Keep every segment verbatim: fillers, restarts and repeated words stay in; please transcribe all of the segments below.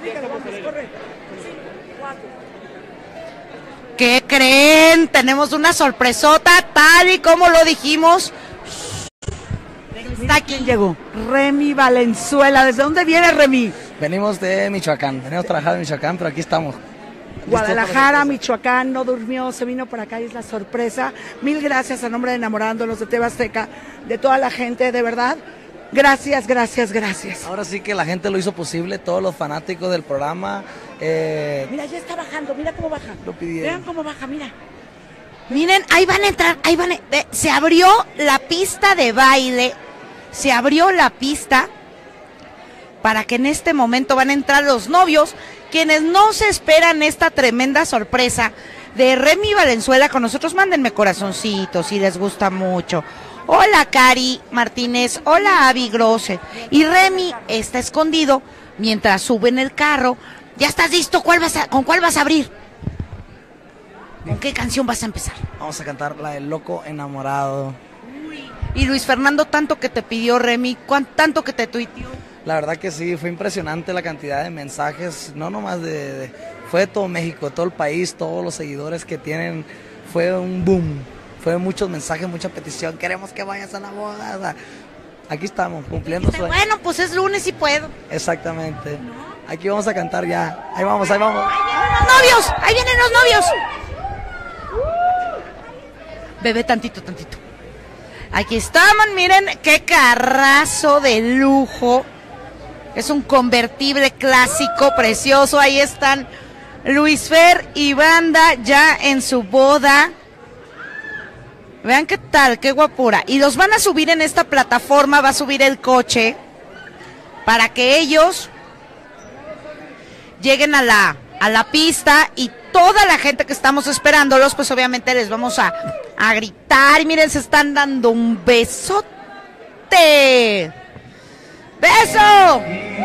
¿Qué creen? Tenemos una sorpresota, tal y como lo dijimos. Mira quién llegó. Remy Valenzuela. ¿Desde dónde viene Remy? Venimos de Michoacán, venimos a trabajar en Michoacán, pero aquí estamos. Guadalajara, Michoacán, no durmió, se vino por acá y es la sorpresa. Mil gracias a nombre de Enamorándonos, de T V Azteca, de toda la gente, de verdad. Gracias, gracias, gracias. Ahora sí que la gente lo hizo posible, todos los fanáticos del programa. Eh, mira, ya está bajando, mira cómo baja. Lo pidieron. Vean cómo baja, mira. Miren, ahí van a entrar, ahí van a... Se abrió la pista de baile, se abrió la pista para que en este momento van a entrar los novios, quienes no se esperan esta tremenda sorpresa de Remy Valenzuela con nosotros. Mándenme corazoncitos si les gusta mucho. Hola Cari Martínez, hola Avi Grosse. Y Remy está escondido mientras sube en el carro. ¿Ya estás listo? ¿Cuál vas a, ¿Con cuál vas a abrir? ¿Con qué canción vas a empezar? Vamos a cantar la del Loco Enamorado. Uy. Y Luis Fernando, tanto que te pidió Remy, ¿cuánto tanto que te tuiteó? La verdad que sí, fue impresionante la cantidad de mensajes, no nomás de, de fue de todo México, de todo el país, todos los seguidores que tienen, fue un boom, fue muchos mensajes, mucha petición, queremos que vayas a la boda, o sea, aquí estamos, cumpliendo sueños. Bueno, pues es lunes y puedo. Exactamente, aquí vamos a cantar ya, ahí vamos, ahí vamos. ¡Ahí vienen los novios! ¡Ahí vienen los novios! Bebé, tantito, tantito. Aquí estamos, miren qué carrazo de lujo. Es un convertible clásico, precioso. Ahí están Luis Fer y Banda ya en su boda. Vean qué tal, qué guapura. Y los van a subir en esta plataforma, va a subir el coche para que ellos lleguen a la, a la pista y toda la gente que estamos esperándolos, pues obviamente les vamos a, a gritar. Y miren, se están dando un besote. ¡Beso!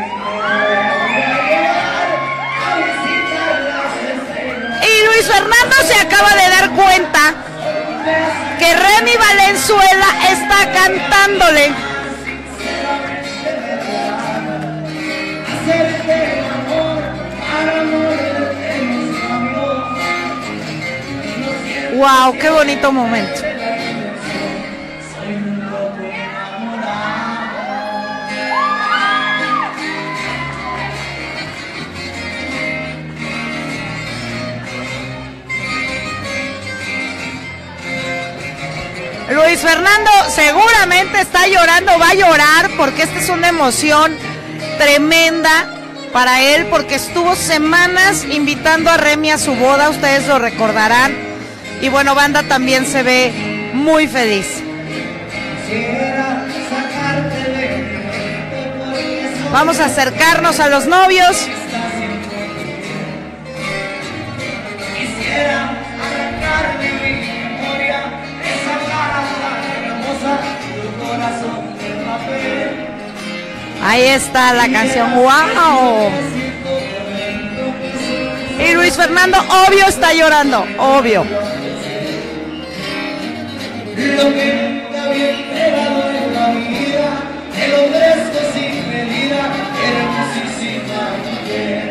Y Luis Fernando se acaba de dar cuenta que Remy Valenzuela está cantándole. ¡Wow! ¡Qué bonito momento! Luis Fernando seguramente está llorando, va a llorar porque esta es una emoción tremenda para él, porque estuvo semanas invitando a Remy a su boda, ustedes lo recordarán. Y bueno, Banda también se ve muy feliz. Vamos a acercarnos a los novios. Quisiera arrancarme mi memoria, esa cara tan hermosa, tu corazón de papel. Ahí está la canción, wow. Y Luis Fernando, obvio, está llorando, obvio. Lo que nunca había entregado en la vida, te lo ofrezco sin medida, hermosísima mujer.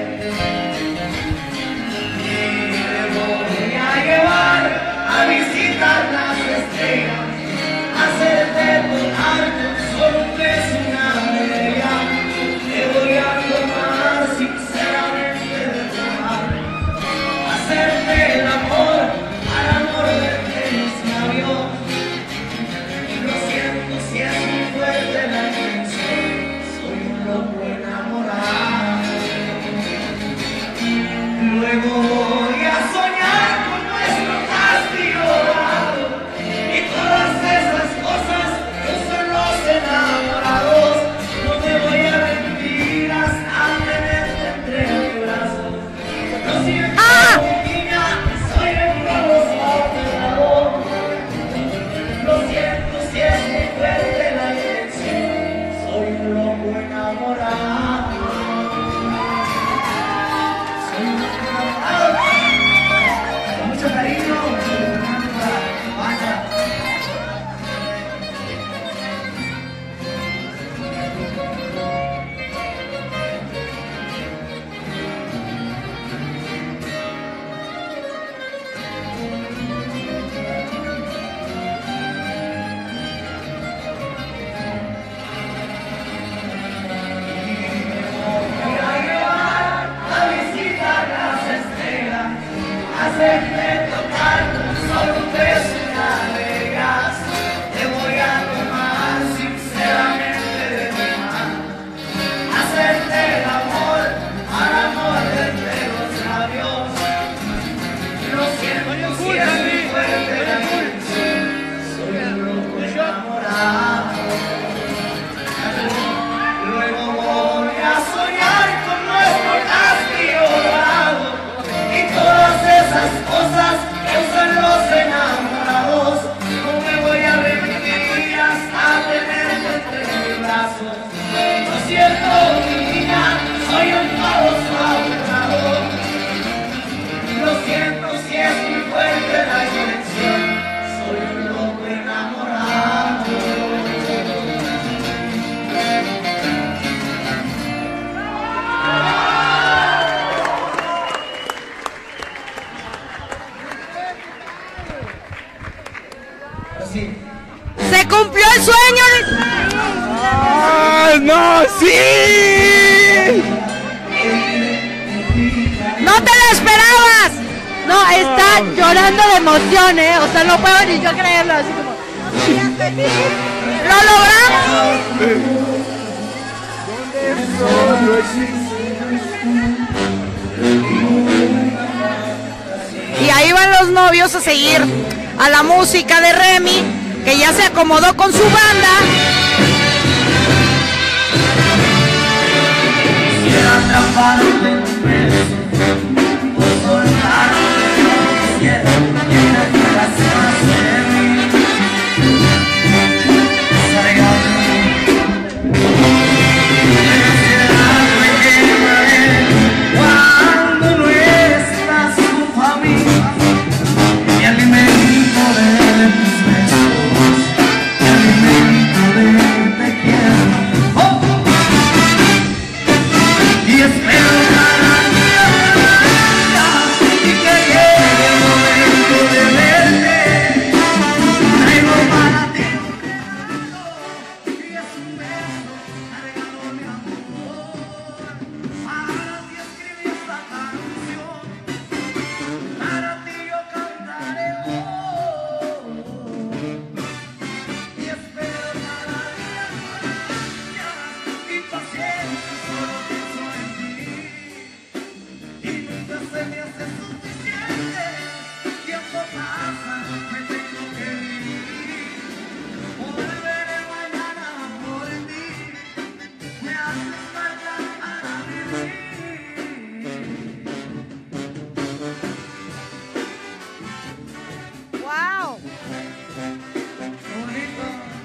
Y me voy a llevar a visitar las estrellas, a hacerte volar con solo un beso, una bella. Te voy a tomar sinceramente de tu mano, hacerte el amor al amor de mis labios. ¡Sí! ¡No te lo esperabas! No, está llorando de emoción, ¿eh? O sea, no puedo ni yo creerlo, así como... ¡Lo logramos! Y ahí van los novios a seguir a la música de Remy, que ya se acomodó con su banda. Quisiera atraparte en un beso, o soltarte como quisiera, y en la corazón de mí. Salga de mí. Me quemaré cuando no estás junto a mí. Me alimento de tus besos, me alimento de te quiero. ¡Oh! Y espero cada día, y que llegue el momento de verte. Traigo para ti un regalo, y es un beso, regalo mi amor. Para ti escribí esta canción, para ti yo cantaré hoy. Y espero cada día, y paciencia solo pienso en ti. Y nunca se me hace suficiente. Tiempo pasa, me tengo que ir. Volveré mañana por ti. Me haces falta para vivir. ¡Wow! Bonito.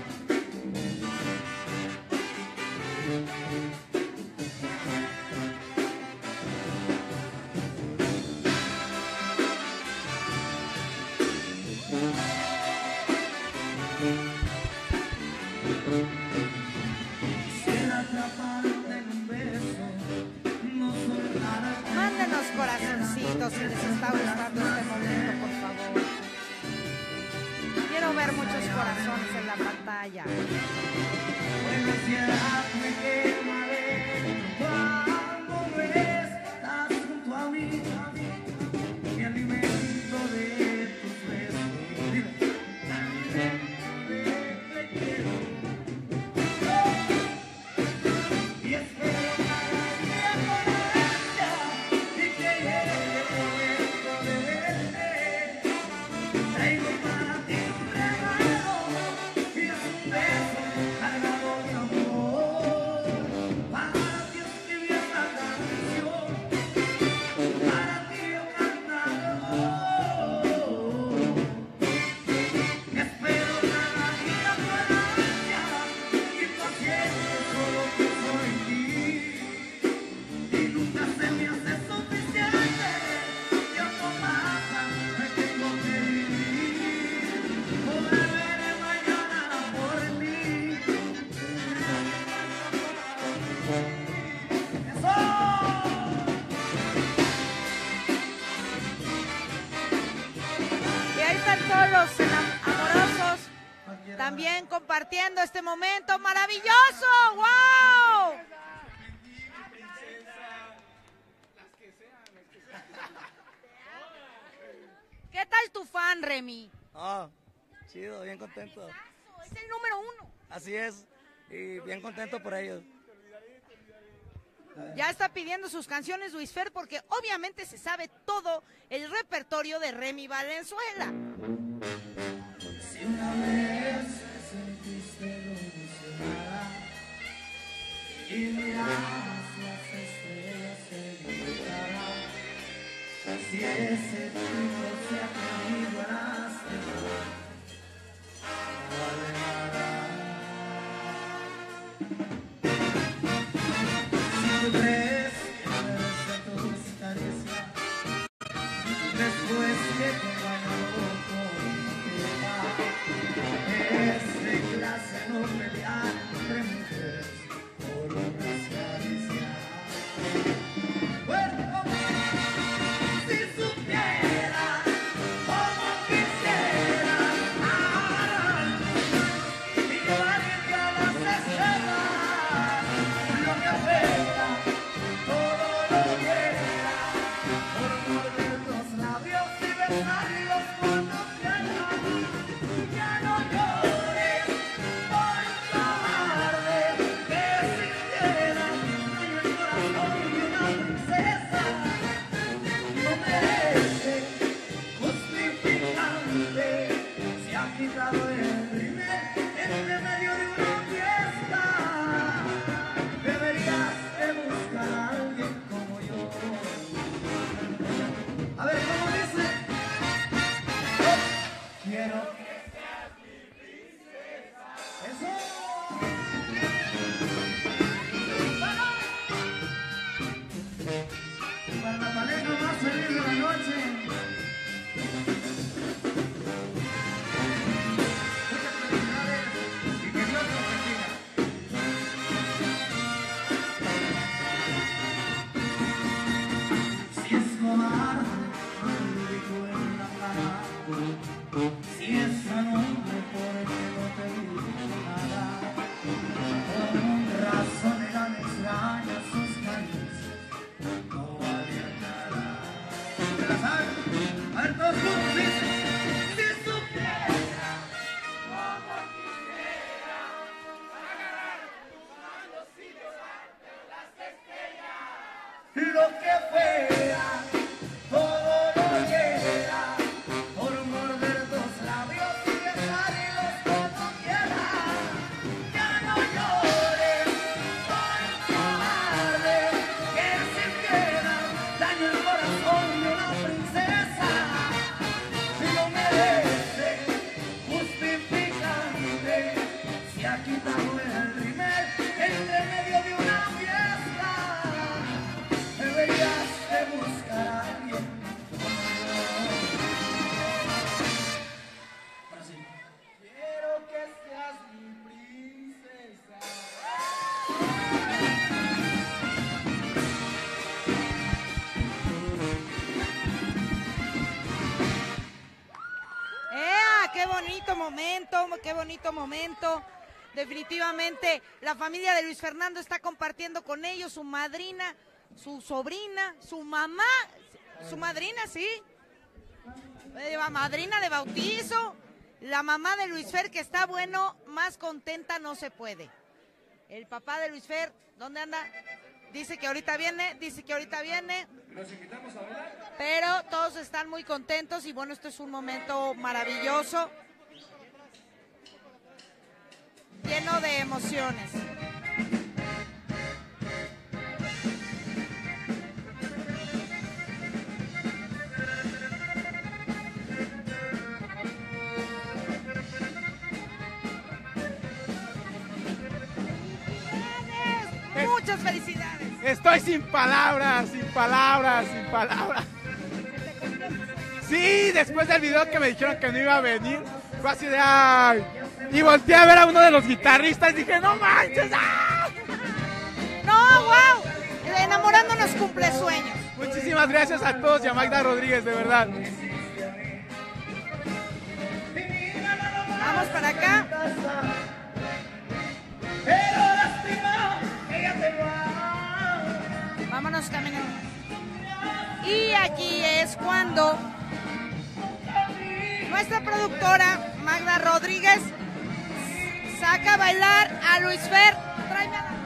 Quisiera atraparte en un beso, no soltarte. Mándenos corazoncitos si les está gustando este momento, por favor. Quiero ver muchos corazones en la pantalla. Buena ansiedad me quemaré cuando no estás junto a mí. Me alimento de tus besos. Dile. Me alimento de te quiero. Y espero cada día con ansia y que llegue el momento de verte. Traigo para ti un regalo, y es un beso cargado de amor. Para ti escribí esta canción, para ti yo cantaré hoy. Espero cada día con ansia y paciencia solo pienso en ti. Y nunca se me hace suficiente. Tiempo pasa, me tengo que ir. Volveré mañana por ti. ¡Eso! Y ahí están todos los amorosos también compartiendo este momento maravilloso. ¡Wow! ¿Qué tal tu fan, Remy? Ah, chido, bien contento. Es el número uno. Así es, y bien contento por ellos. Ya está pidiendo sus canciones Luis Fer porque obviamente se sabe todo el repertorio de Remy Valenzuela. Si una vez sentiste ilusionada y mirabas las estrellas en mi cara, si ese chico se ha caído a las demás, no vale nada. Si tú crees que mereces tus caricias, después que te vaya loco, es de clase no pelear entre mujeres por unas caricias. Bueno, si supiera cómo quisiera se la saben. A ver, todos juntos, dice. Si supiera como quisiera agarrar tu mano sin llevarte las estrellas. Lo que fuera, todo lo que era, por morder dos labios y besarlos como quiera. Ya no llores por cobarde, que sintiera daño el corazón de una princesa. Si lo merece, justificante, si ha quitado el rimel entre medio de una fiesta, deberías de buscar a alguien como yo. Ahora sí. Quiero que seas mi princesa. ¡Ea! ¡Qué bonito momento! ¡Qué bonito momento! Definitivamente la familia de Luis Fernando está compartiendo con ellos, su madrina, su sobrina, su mamá, su madrina, sí, eh, madrina de bautizo, la mamá de Luis Fer, que está bueno, más contenta no se puede. El papá de Luis Fer, ¿dónde anda? Dice que ahorita viene, dice que ahorita viene. Los invitamos a bailar. Pero todos están muy contentos y bueno, esto es un momento maravilloso, lleno de emociones. ¡Felicidades! ¡Muchas felicidades! Estoy sin palabras, sin palabras, sin palabras. Sí, después del video que me dijeron que no iba a venir, fue así de ay. Y volteé a ver a uno de los guitarristas y dije, no manches, ¡ah! ¡No, wow! Enamorándonos cumple sueños. Muchísimas gracias a todos y a Magda Rodríguez, de verdad. Vamos para acá. Pero lástima, ella te va. Vámonos caminando. Y aquí es cuando nuestra productora Magda Rodríguez saca a bailar a Luis Fer. Tráeme a la...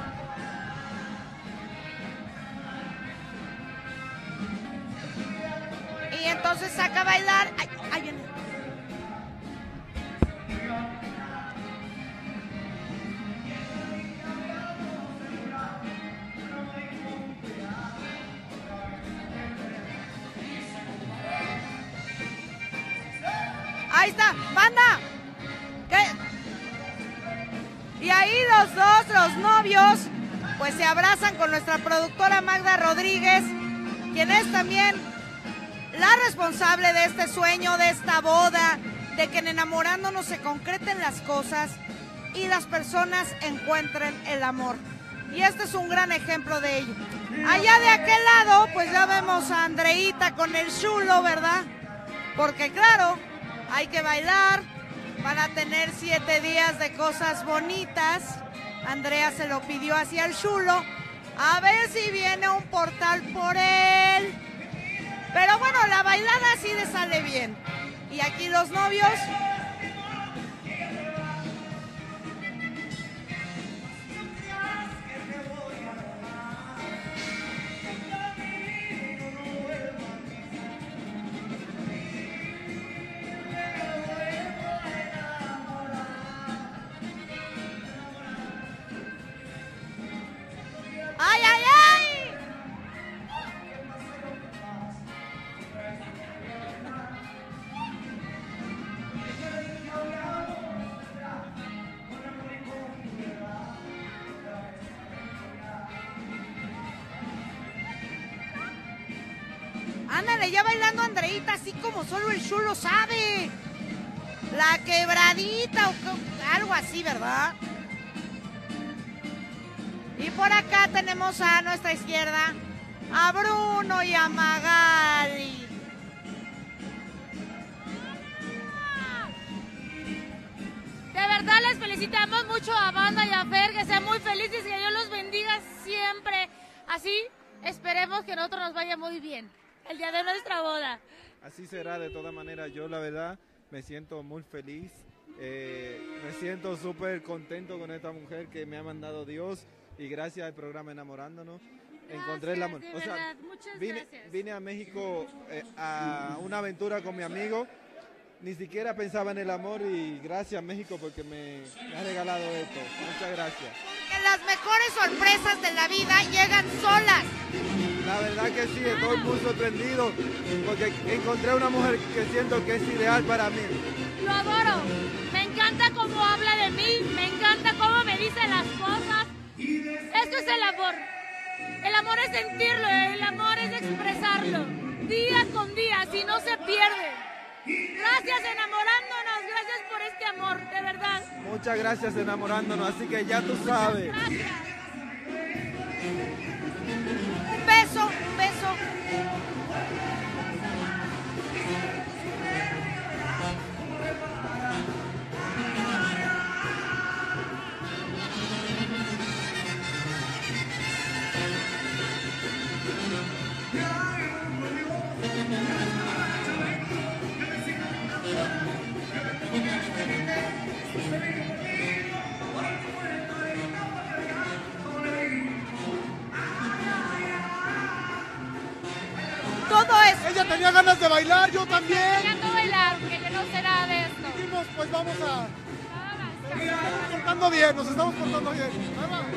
Y entonces saca a bailar. Ay, ay, viene. Ahí está, banda. ¿Qué? Y ahí los dos, los novios, pues se abrazan con nuestra productora Magda Rodríguez, quien es también la responsable de este sueño, de esta boda, de que en enamorándonos se concreten las cosas y las personas encuentren el amor. Y este es un gran ejemplo de ello. Allá de aquel lado, pues ya vemos a Andreita con el chulo, ¿verdad? Porque claro, hay que bailar, van a tener siete días de cosas bonitas. Andrea se lo pidió hacia el chulo, a ver si viene un portal por él. Pero bueno, la bailada sí le sale bien. Y aquí los novios. ¡Ay, ay, ay! Ándale, ya bailando Andreita, así como solo el chulo sabe. La quebradita o algo así, ¿verdad? Y por acá tenemos a nuestra izquierda a Bruno y a Magali. De verdad les felicitamos mucho a Banda y a Fer, que sean muy felices y que Dios los bendiga siempre. Así esperemos que a nosotros nos vaya muy bien. el día de nuestra boda. Así será de todas maneras. Yo la verdad me siento muy feliz, eh, me siento súper contento con esta mujer que me ha mandado Dios y gracias al programa Enamorándonos. Gracias, encontré el amor. de O sea, verdad, muchas vine, gracias. vine a México eh, a una aventura con mi amigo. Ni siquiera pensaba en el amor y gracias México porque me, me ha regalado esto. Muchas gracias. Que las mejores sorpresas de la vida llegan solas. La verdad que sí, estoy muy sorprendido porque encontré una mujer que siento que es ideal para mí. Lo adoro. Me encanta cómo habla de mí, me encanta cómo me dice las cosas. Esto es el amor. El amor es sentirlo, el amor es expresarlo. Día con día, si no se pierde. Gracias enamorándonos, gracias por este amor, de verdad. Muchas gracias enamorándonos, así que ya tú sabes. Gracias. Un beso, un beso. Todo es. Ella tenía ganas de bailar, yo también. Queriendo bailar, que yo no sé nada de esto. Dijimos, pues vamos a... Nada más. Nos estamos portando bien, nos estamos portando bien. Ahí va.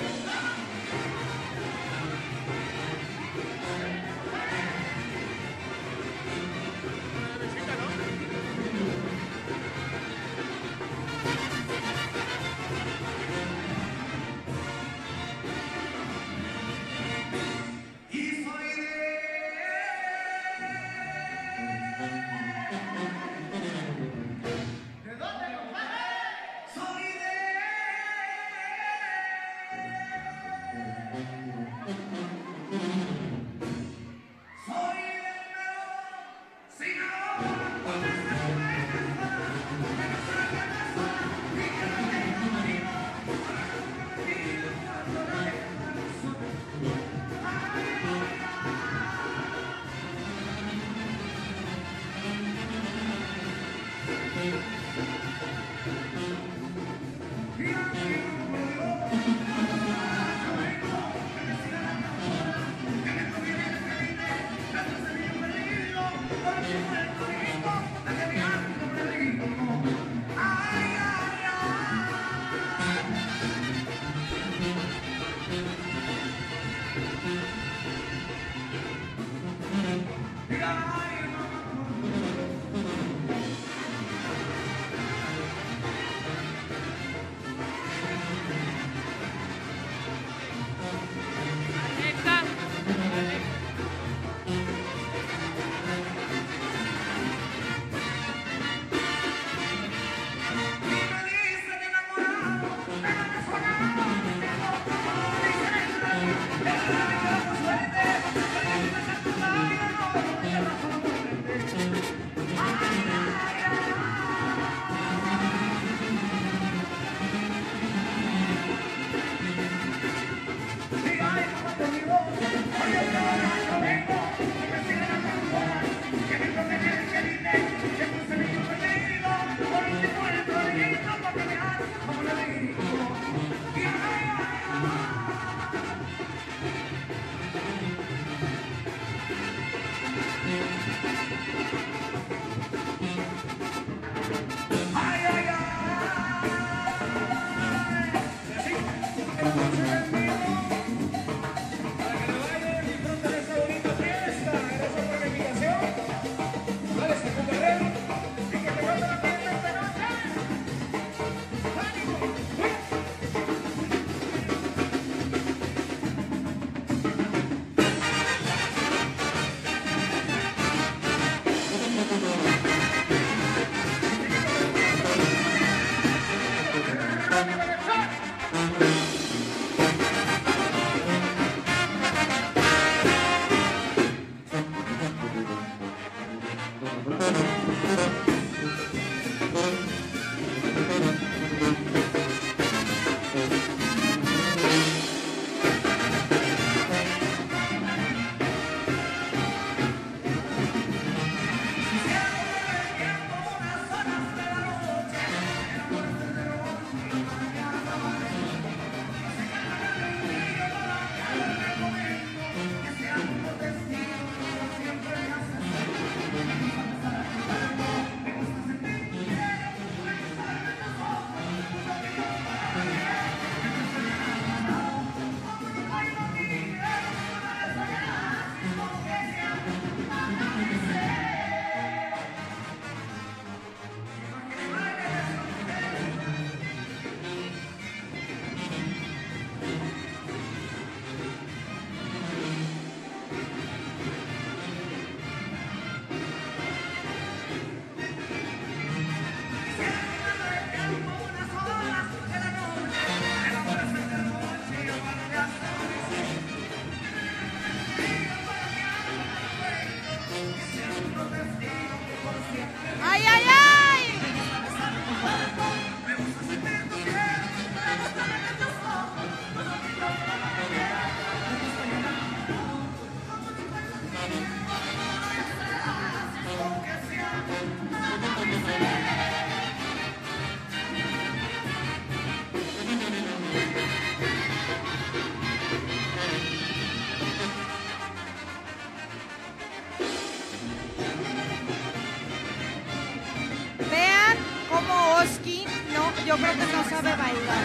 Vean cómo Oski, no, yo creo que no sabe bailar.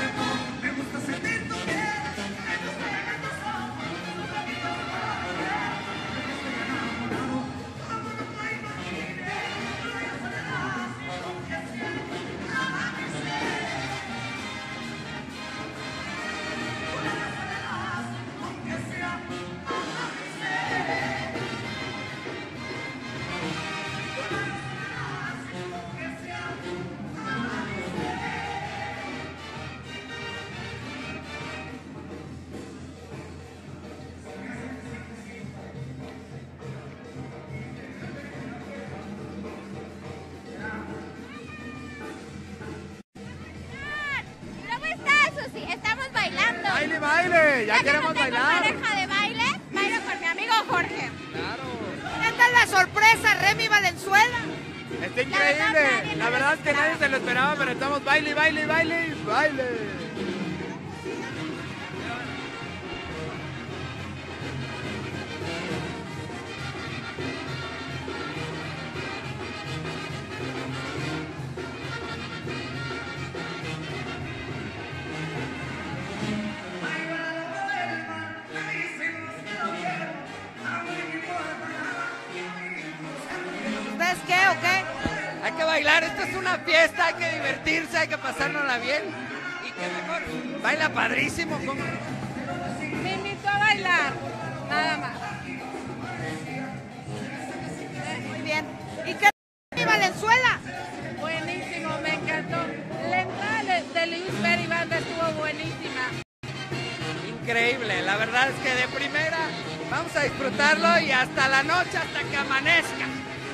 Estamos bailando. ¡Baile, baile! ¡Ya, ya queremos que no tengo bailar! pareja de baile, bailo con mi amigo Jorge. ¡Claro! ¿Qué tal la sorpresa, Remy Valenzuela? ¡Está increíble! La verdad es que nadie se lo esperaba, pero estamos baile, baile, baile, baile. ¿Ustedes qué o qué? Hay que bailar, esto es una fiesta, hay que divertirse, hay que pasárnosla bien. Y qué mejor, baila padrísimo. ¿Cómo? Me invitó a bailar, nada más. Muy bien. ¿Y qué Remy Valenzuela? Buenísimo, me encantó. La entrada de, de Luis Berry Band estuvo buenísima. Increíble, la verdad es que de primera vamos a disfrutarlo y hasta la noche, hasta que amanezca.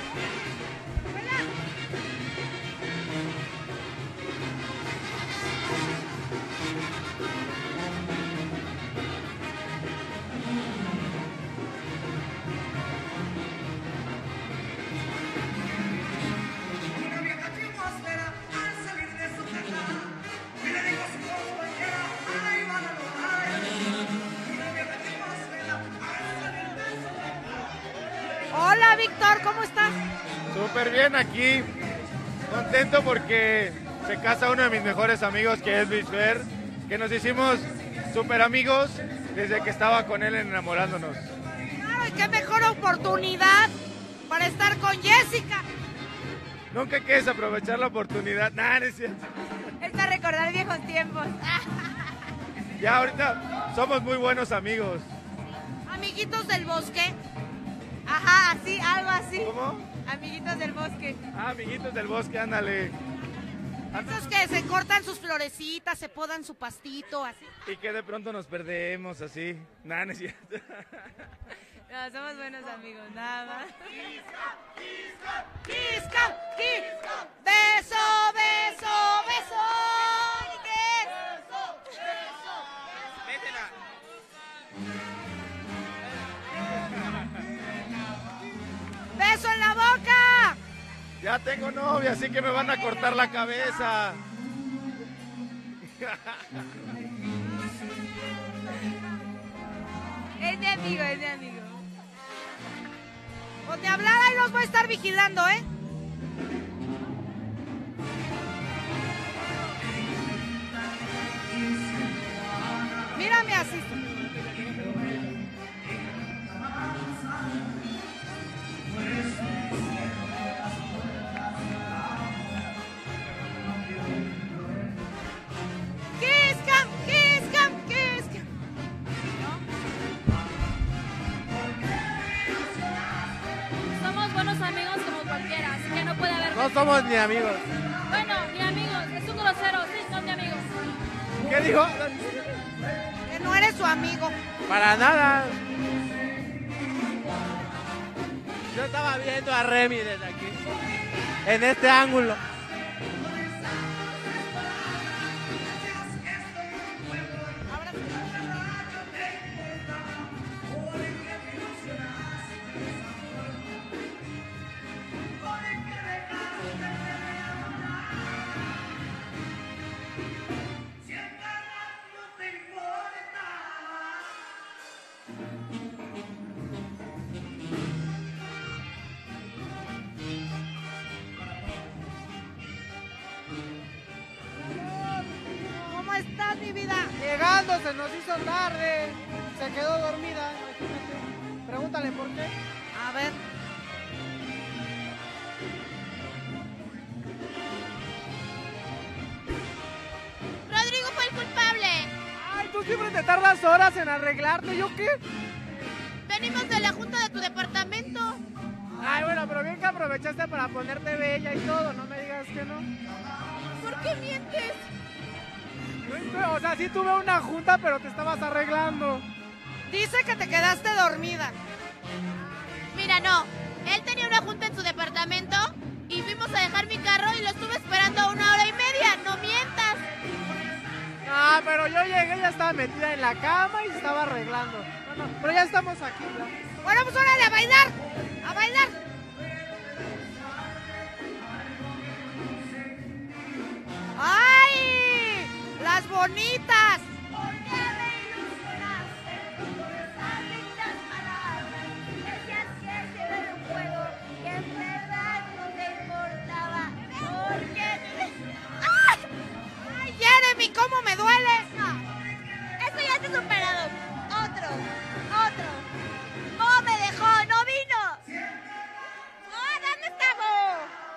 Hola, Víctor, ¿cómo estás? Súper bien aquí, contento porque se casa uno de mis mejores amigos que es Luis Fer, que nos hicimos súper amigos desde que estaba con él enamorándonos. Claro, y qué mejor oportunidad para estar con Jessica. Nunca quieres aprovechar la oportunidad, nada, no es cierto. Es a recordar viejos tiempos. Ya ahorita somos muy buenos amigos. Amiguitos del bosque. Ajá, así, algo así. ¿Cómo? Amiguitos del bosque. Ah, amiguitos del bosque, ándale. Esos que se cortan sus florecitas, se podan su pastito, así. Y que de pronto nos perdemos así. Nada, no es cierto. No, somos buenos amigos, nada más. ¡Kisca! ¡Kisca! ¡Beso, beso, beso! ¡Beso, beso! ¡Beso en la boca! Ya tengo novia, así que me van a cortar la cabeza. Es de amigo, es de amigo. Con de hablar ahí los voy a estar vigilando, ¿eh? Mírame así. Kiss cam, kiss cam, kiss cam. Somos buenos amigos como cualquiera, así que no puede haber... No somos ni amigos. Bueno, ni amigos, es un grosero, sí, son de amigos. ¿Qué dijo? Que no eres su amigo. Para nada. Yo estaba viendo a Remy desde aquí, en este ángulo. Rodrigo se nos hizo tarde, se quedó dormida, imagínate. Pregúntale por qué. A ver. Rodrigo fue el culpable. Ay, tú siempre te tardas horas en arreglarte, ¿yo qué? Venimos de la junta de tu departamento. Ay, bueno, pero bien que aprovechaste para ponerte bella y todo, no me digas que no. ¿Por qué mientes? O sea, sí tuve una junta, pero te estabas arreglando. Dice que te quedaste dormida. Mira, no. Él tenía una junta en su departamento y fuimos a dejar mi carro y lo estuve esperando una hora y media. No mientas. Ah, pero yo llegué y ya estaba metida en la cama y se estaba arreglando. No, no, pero ya estamos aquí. Ya. Bueno, pues órale, a bailar. A bailar. ¡Ay! ¡Las bonitas! ¿Por qué me ilusionaste con esas lindas palabras? Decías que era un juego que en verdad no te importaba. ¿Por qué? ¡Ay! ¡Ay, Jeremy, cómo me duele! No, eso ya está superado. Otro, otro. Mo me dejó, no vino. Oh, ¿dónde está Mo?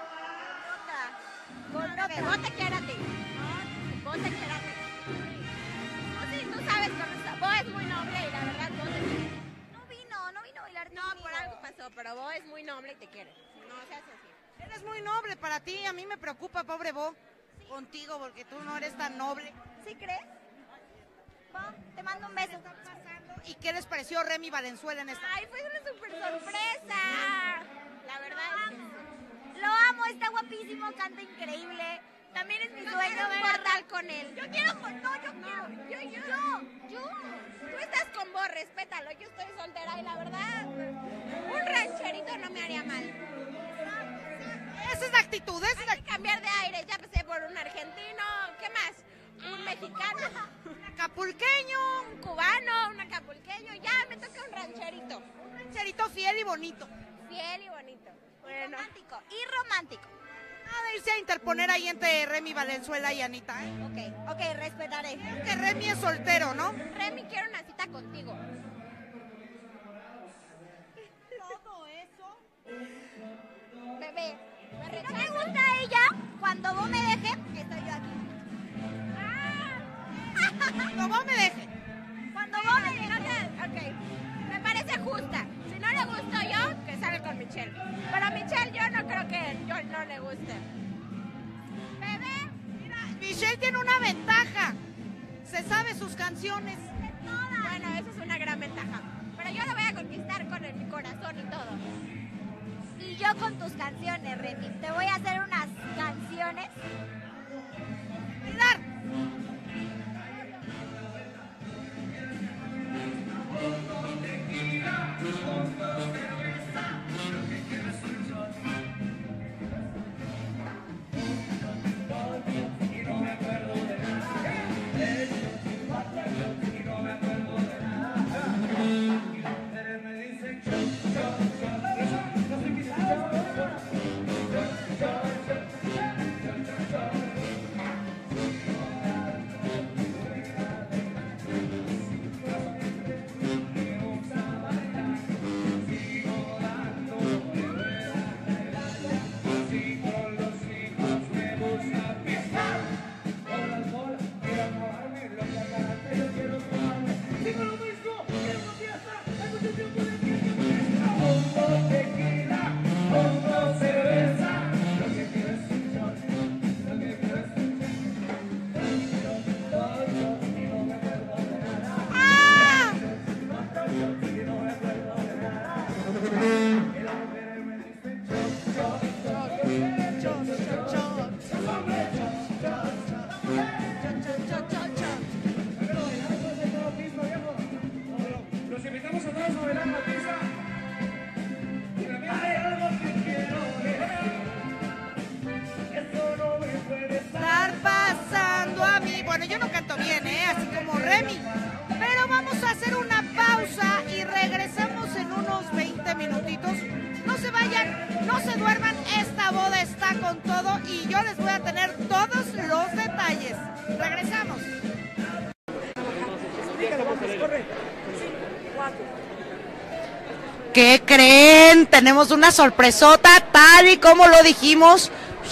Otra. Con otra. Vos te quiero a ti. Vos te quiero a ti. No, sí, tú sabes cómo está. Vos es muy noble y la verdad vos te quiere. No vino, no vino a bailar. No, por algo pasó, pero vos es muy noble y te quiere. No se hace así. Eres muy noble para ti, a mí me preocupa, pobre Bo, ¿sí? Contigo, porque tú no eres tan noble. ¿Sí crees? Bo, te mando un beso. ¿Y qué les pareció Remy Valenzuela en esta? Ay, fue una super sorpresa. La verdad es que lo amo, está guapísimo, canta increíble. También es mi Yo sueño quiero ver mortal con él. Yo quiero, no, yo quiero. Yo, yo, yo, yo. Tú estás con vos, respétalo. Yo estoy soltera y la verdad, un rancherito no me haría mal. Esa es la actitud, esa es la Hay que cambiar de aire. Ya pasé por un argentino, ¿qué más? Un mexicano, un acapulqueño, un cubano, un acapulqueño. Ya me toca un rancherito. un rancherito fiel y bonito. Fiel y bonito. Bueno. Romántico, y romántico. Nada de irse a interponer ahí entre Remy Valenzuela y Anita, ¿eh? Ok, ok, respetaré. Que Remy es soltero, ¿no? Remy quiere una cita contigo. Todo eso. Bebé, ¿me Si no me rechazas? gusta ella, cuando vos me dejes, estoy yo aquí. Cuando vos me dejes. Cuando vos me dejes. Ok, me parece justa. Si no le gusto yo, que salga con Michelle. Pero a Michelle yo no creo que yo no le guste. Bebé, mira, Michelle tiene una ventaja. Se sabe sus canciones. Bueno, eso es una gran ventaja. Pero yo la voy a conquistar con el, mi corazón y todo. Y yo con tus canciones, Remy. Te voy a hacer unas canciones. Bailar. Los invitamos a todos a bailar la pista. Hay algo que quiero ver. Esto no me puede Estar pasando a mí. Bueno, yo no canto bien, ¿eh? Así como Remy. Pero vamos a hacer una pausa y regresamos en unos veinte minutitos. No se vayan, no se duerman. Esta boda está con todo y yo les voy a tener todos los detalles. Regresamos. ¿Qué creen? Tenemos una sorpresota, tal y como lo dijimos.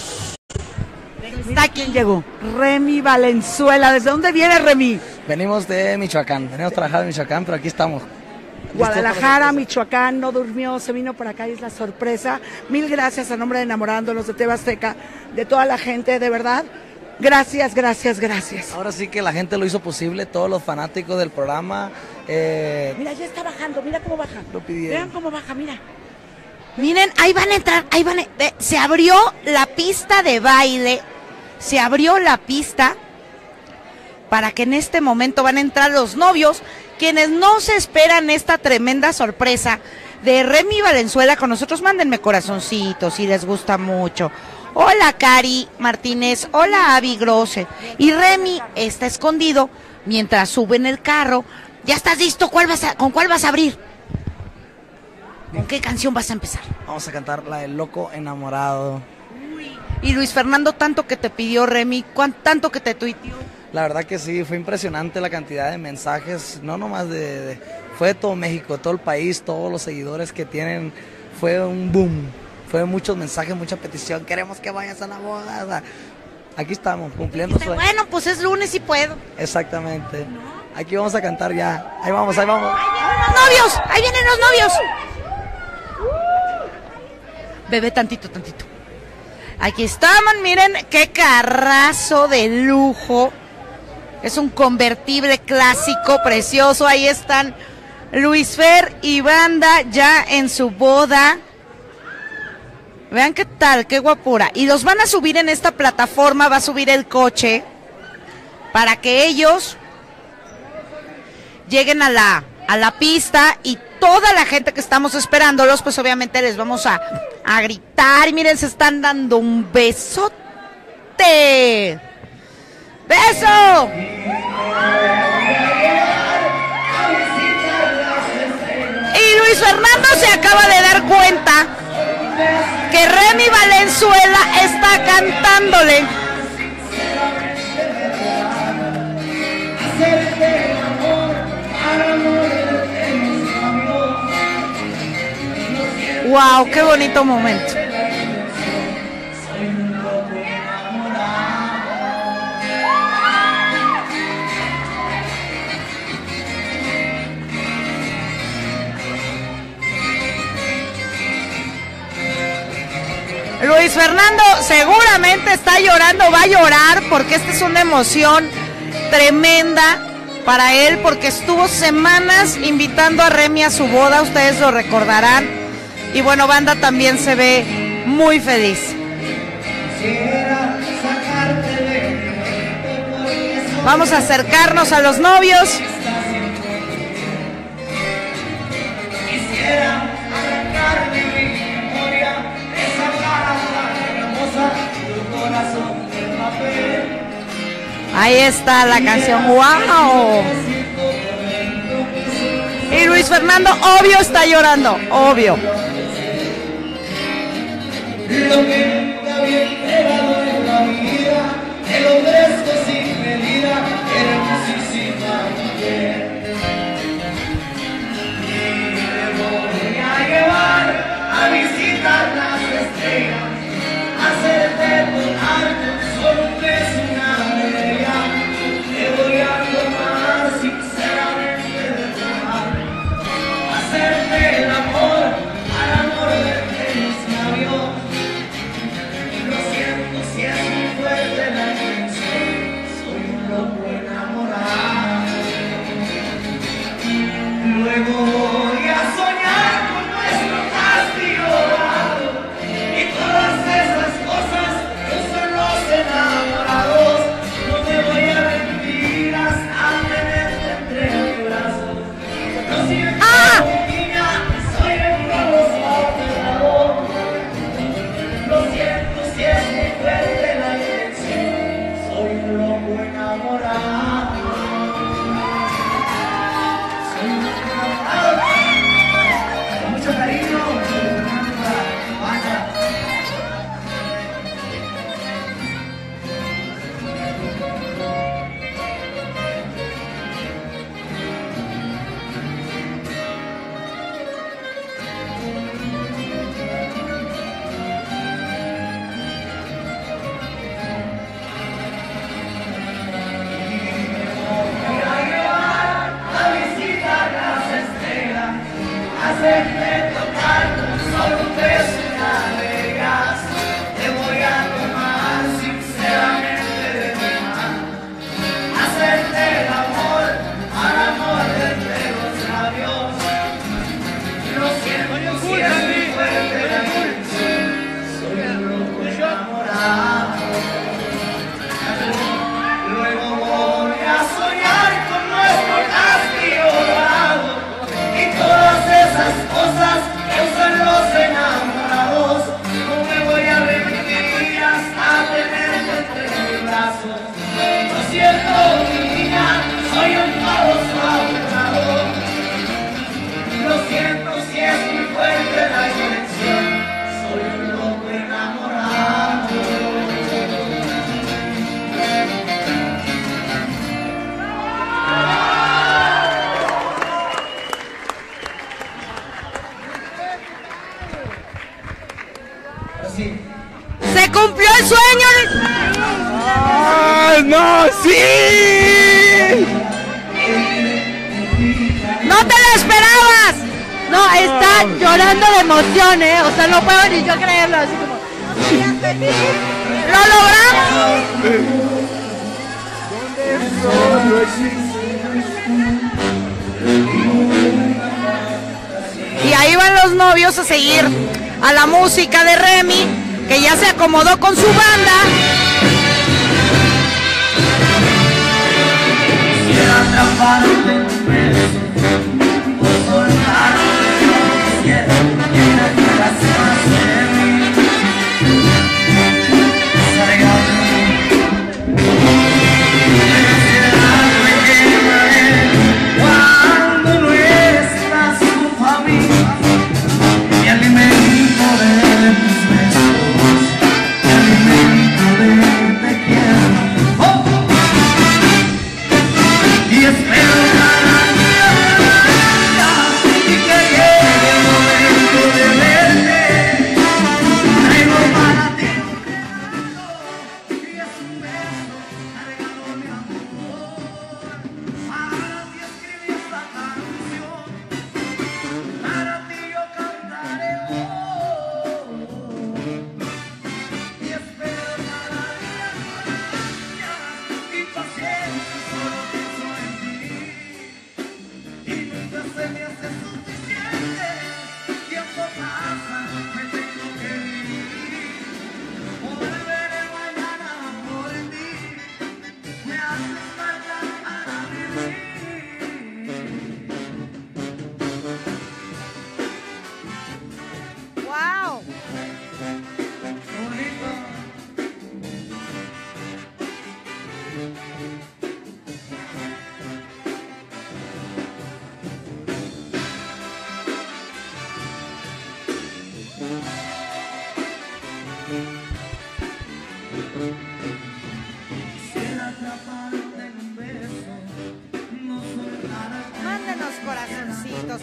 Mira quién llegó. Remy Valenzuela. ¿Desde dónde viene Remy? Venimos de Michoacán, venimos a trabajar en Michoacán, pero aquí estamos. Guadalajara, Michoacán, no durmió, se vino para acá y es la sorpresa. Mil gracias a nombre de Enamorándolos, de T V Azteca, de toda la gente, de verdad. Gracias, gracias, gracias. Ahora sí que la gente lo hizo posible, todos los fanáticos del programa. Eh, mira, ya está bajando, mira cómo baja. Lo pidieron. Vean cómo baja, mira. Miren, ahí van a entrar, ahí van a... Se abrió la pista de baile, se abrió la pista para que en este momento van a entrar los novios, quienes no se esperan esta tremenda sorpresa de Remy Valenzuela con nosotros. Mándenme corazoncitos si les gusta mucho. Hola Cari Martínez, hola Avi Grosse. Y Remy está escondido mientras sube en el carro. ¿Ya estás listo? ¿Cuál vas a, ¿Con cuál vas a abrir? ¿Con qué canción vas a empezar? Vamos a cantar la del Loco Enamorado. Uy. Y Luis Fernando, tanto que te pidió Remy, ¿cuánto tanto que te tuiteó? La verdad que sí, fue impresionante la cantidad de mensajes, no nomás de, de fue de todo México, de todo el país, todos los seguidores que tienen, fue un boom, fue muchos mensajes, mucha petición, queremos que vayas a la boda, o sea, aquí estamos, cumpliendo sueños. Bueno, pues es lunes y puedo. Exactamente, aquí vamos a cantar ya, ahí vamos, ahí vamos. ¡Ahí vienen los novios! ¡Ahí vienen los novios! Bebé, tantito, tantito. Aquí estamos, miren, qué carrazo de lujo. Es un convertible clásico, precioso. Ahí están Luis Fer y Banda ya en su boda. Vean qué tal, qué guapura. Y los van a subir en esta plataforma, va a subir el coche para que ellos lleguen a la, a la pista y toda la gente que estamos esperándolos, pues obviamente les vamos a, a gritar. Y miren, se están dando un besote. ¡Beso! Y Luis Fernando se acaba de dar cuenta que Remy Valenzuela está cantándole. ¡Wow! ¡Qué bonito momento! Luis Fernando seguramente está llorando, va a llorar porque esta es una emoción tremenda para él, porque estuvo semanas invitando a Remy a su boda, ustedes lo recordarán. Y bueno, Banda también se ve muy feliz. Vamos a acercarnos a los novios. Ahí está la canción, wow. Y Luis Fernando, obvio, está llorando, obvio. Lo que nunca había entregado en la vida, el ofrezco sin medida, hermosísima mujer. Y me voy a llevar a visitar las estrellas, a hacerte tomar con solo un beso una bella. Te voy a tomar sinceramente de tu mano, hacerte el amor al amor de tus labios. Lo siento. Se cumplió el sueño. ¡Ah, no, sí! ¡No te lo esperabas! No, está llorando de emoción, ¿eh? O sea, no puedo ni yo creerlo, así como... ¡Lo logramos! Y ahí van los novios a seguir a la música de Remy, que ya se acomodó con su banda. Quisiera atraparte en un beso, o soltarte donde quisiera, y en la tierra hacia mí. Salga de mí, felicidad me quemaré cuando no estás junto a mí. Me alimento de tus besos, me alimento de te quiero. ¡Oh! Y espero cada día y que llegue el momento de verte. Traigo para ti un regalo y es un beso, regalo mi amor. Para ti escribí esta canción, para ti yo cantaré hoy. Y espero cada día y paciencia, solo pienso en ti. Y nunca se me hace suficiente. Tiempo pasa, me tengo que ir. Volveré mañana por ti. Me haces falta para vivir. ¡Wow! Bonito. Quisiera atraparte en un beso, no soltarte. Mándenos corazoncitos.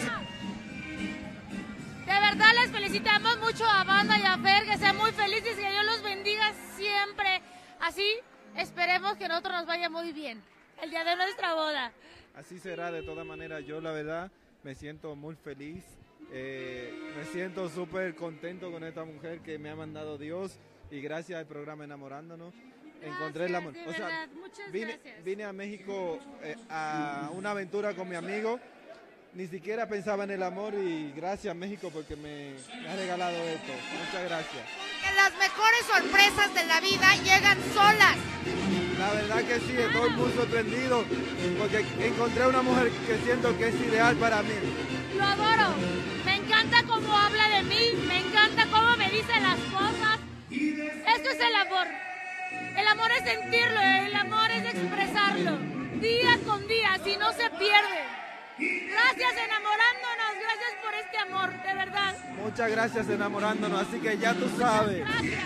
De verdad les felicitamos mucho a Banda y a Fer, que sean muy felices, que Dios los bendiga siempre. Así esperemos que a nosotros nos vaya muy bien el día de nuestra boda. Así será, de todas maneras. Yo la verdad me siento muy feliz, eh, me siento súper contento con esta mujer que me ha mandado Dios, y gracias al programa Enamorándonos encontré el amor. de O sea, verdad, muchas vine, gracias. vine a México eh, a una aventura con mi amigo, ni siquiera pensaba en el amor, y gracias México porque me, me ha regalado esto. Muchas gracias. Que las mejores sorpresas de la vida llegan solas. La verdad que sí, estoy muy sorprendido porque encontré una mujer que siento que es ideal para mí. Lo adoro. Me encanta cómo habla de mí, me encanta cómo me dice las cosas. Esto es el amor. El amor es sentirlo, el amor es expresarlo. Día con día, si no se pierde. Gracias enamorándonos, gracias por este amor, de verdad. Muchas gracias Enamorándonos, así que ya tú sabes. Gracias.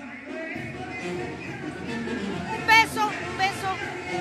Un beso, un beso.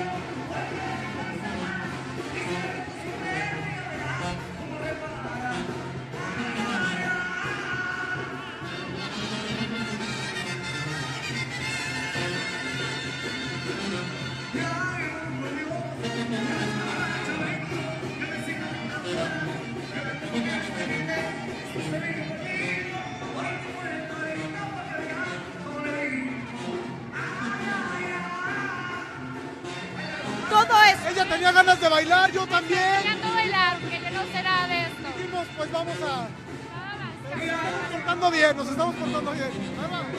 Todo es. Ella tenía ganas de bailar, yo también. Queriendo bailar, que yo no sé nada de esto. Dijimos, pues vamos a... Nada Nos estamos portando bien, nos estamos portando bien. Ahí va.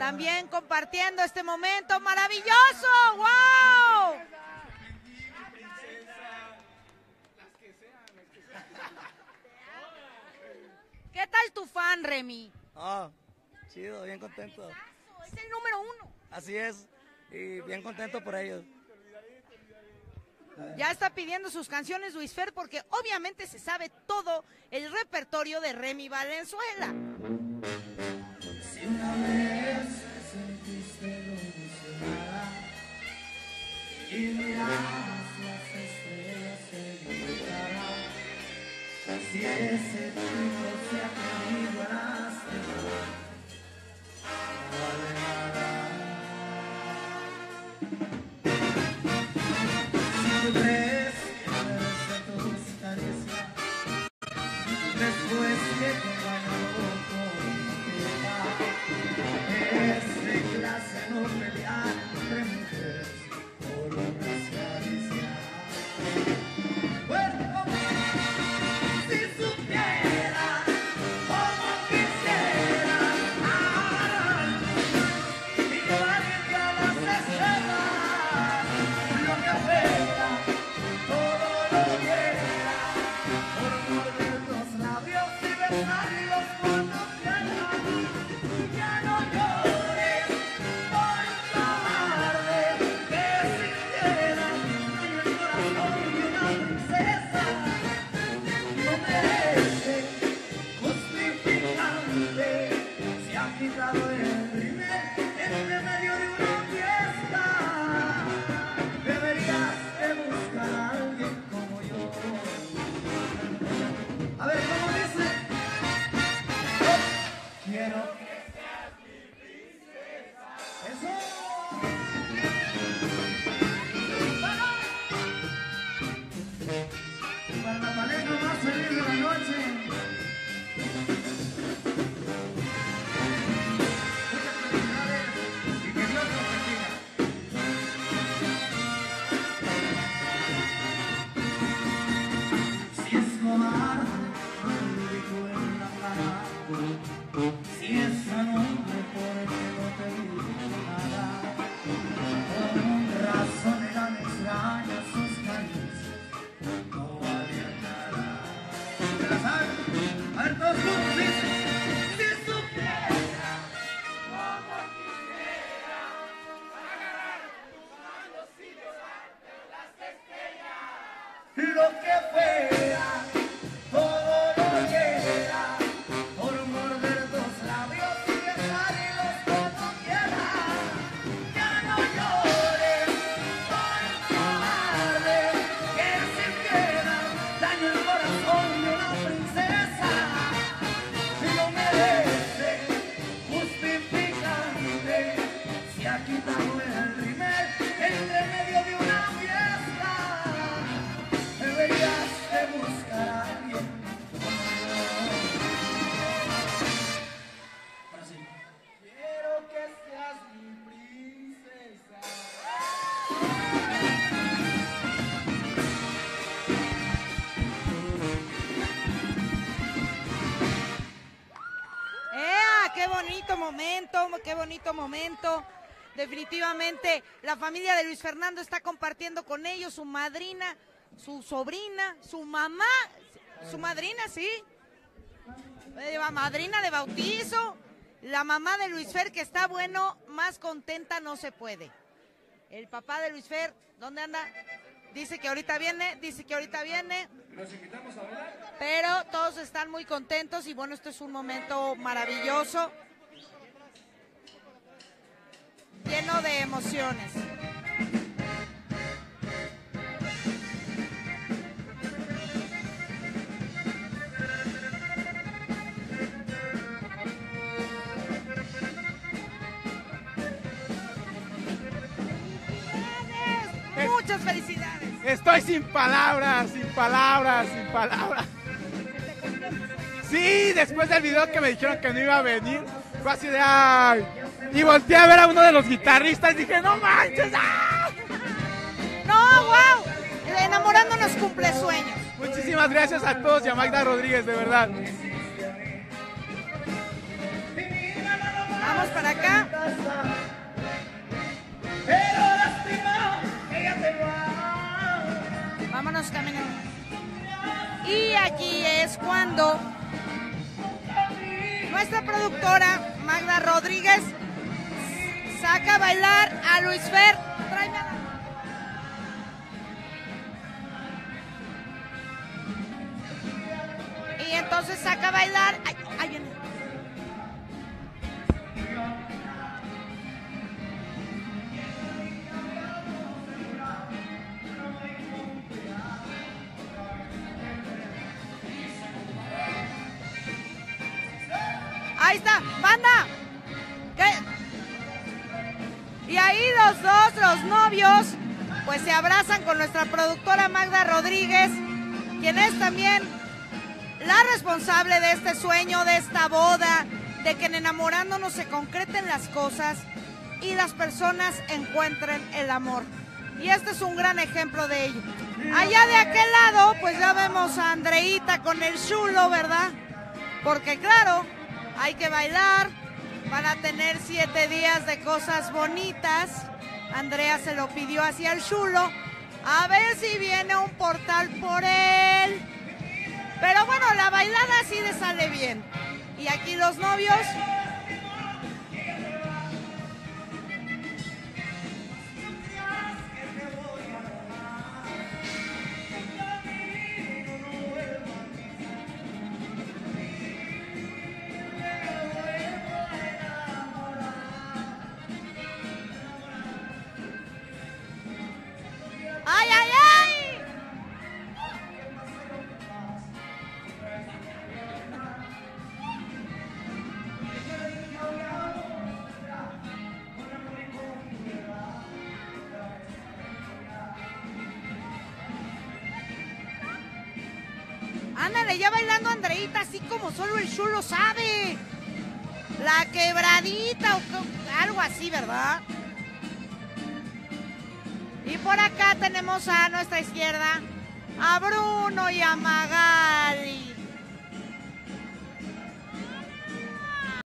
también compartiendo este momento maravilloso. ¡Wow! ¿Qué tal tu fan, Remy? Ah, chido, bien contento. Es el número uno. Así es, y bien contento por ellos. Ya está pidiendo sus canciones Luis Fer porque obviamente se sabe todo el repertorio de Remy Valenzuela. Si una vez te sentiste ilusionada y mirabas las estrellas en mi cara, si ese chico se ha querido a lastimar, no vale nada. Si tú crees que merece tus caricias, después que te engañó es de clase no pelear entre mujeres por unas caricias. Bueno, si supiera como quisiera amar y llevar a las estrellas lo que afecta, todo lo que era, por morder los labios y besarlos cuando quieran. Ya no llores por un cobarde que sintiera en el corazón de una princesa. No merece justificante, se ha quitado el primer entre medio de una fiesta. Deberías de buscar a alguien como yo. A ver, ¿cómo dice? Oh, quiero para la pareja más feliz de la noche. Muchas felicidades y que Dios los bendiga. Si es cobarde, no lo digo en la cara. Si es un hombre porque no te digo nada. Con razón eran extrañas sus caricias, no valían nada. ¿Se la saben? A ver, todos juntos dicen: si supiera como quisiera agarrar tus manos y besarte las estrellas, lo que fuera, todo lo que era, por morder dos labios y besarlos como quiera. Ya no llores por un cobarde que sintiera daño el corazón de una princesa. Si lo merece, justificante, se ha quitado el primer entre medio de una fiesta. Deberías de buscar a alguien como yo. Ahora sí. Quiero que seas mi princesa. ¡Ea! ¡Qué bonito momento! ¡Qué bonito momento! Definitivamente la familia de Luis Fernando está compartiendo con ellos, su madrina, su sobrina, su mamá, su madrina, sí, eh, madrina de bautizo, la mamá de Luis Fer, que está, bueno, más contenta no se puede. El papá de Luis Fer, ¿dónde anda? Dice que ahorita viene, dice que ahorita viene. Los invitamos a bailar. Pero todos están muy contentos y bueno, esto es un momento maravilloso, lleno de emociones. Muchas felicidades. Estoy sin palabras, sin palabras, sin palabras. Sí, después del video que me dijeron que no iba a venir, fue así de ay. Y volteé a ver a uno de los guitarristas y dije, no manches. ¡Ah! No, wow. Enamorándonos cumple sueños. Muchísimas gracias a todos y a Magda Rodríguez, de verdad. Vamos para acá. Pero lástima, ella te va. Vámonos caminando. Y aquí es cuando nuestra productora Magda Rodríguez saca a bailar a Luis Fer. Tráeme a la... Y entonces saca a bailar. Ay, ay, viene. Ahí está, banda. ¿Qué? Y ahí los dos, los novios, pues se abrazan con nuestra productora Magda Rodríguez, quien es también la responsable de este sueño, de esta boda, de que en Enamorándonos se concreten las cosas y las personas encuentren el amor. Y este es un gran ejemplo de ello. Allá de aquel lado, pues ya vemos a Andreita con el chulo, ¿verdad? Porque claro, hay que bailar, van a tener siete días de cosas bonitas. Andrea se lo pidió hacia el chulo, a ver si viene un portal por él. Pero bueno, la bailada sí le sale bien. Y aquí los novios. ¡Ay, ay, ay! Ándale, ya bailando Andreita, así como solo el chulo sabe. La quebradita o algo así, ¿verdad? Y por acá tenemos a nuestra izquierda a Bruno y a Magali.